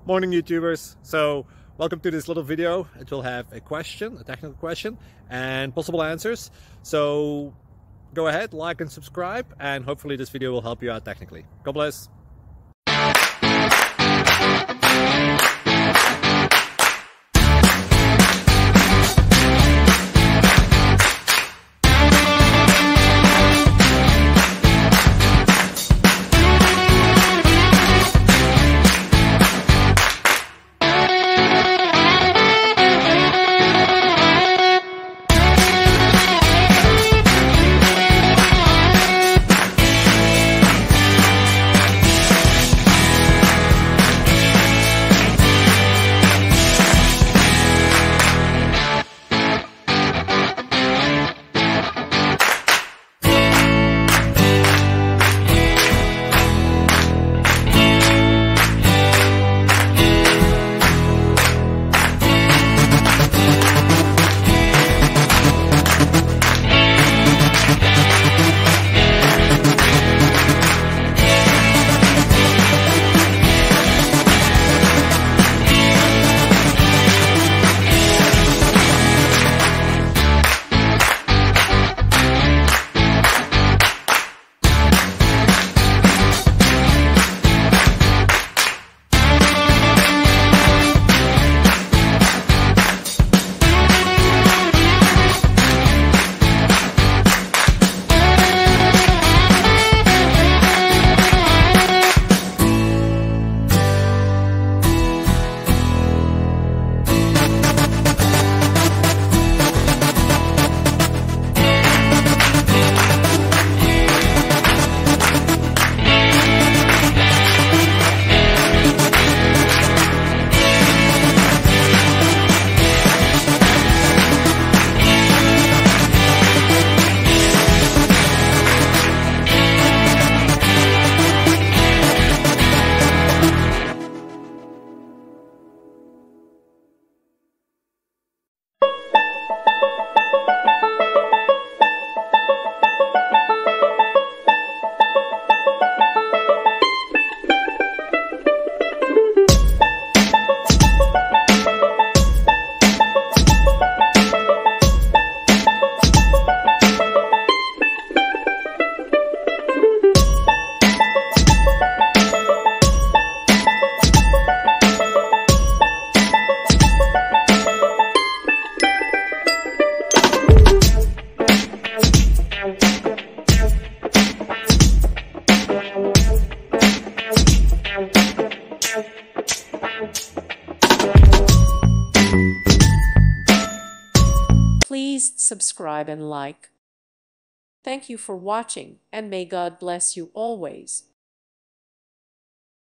Morning YouTubers. So welcome to this little video. It will have a question, a technical question, and possible answers. So go ahead, like and subscribe, and hopefully this video will help you out technically. God bless. Please subscribe and like. Thank you for watching, and may God bless you always.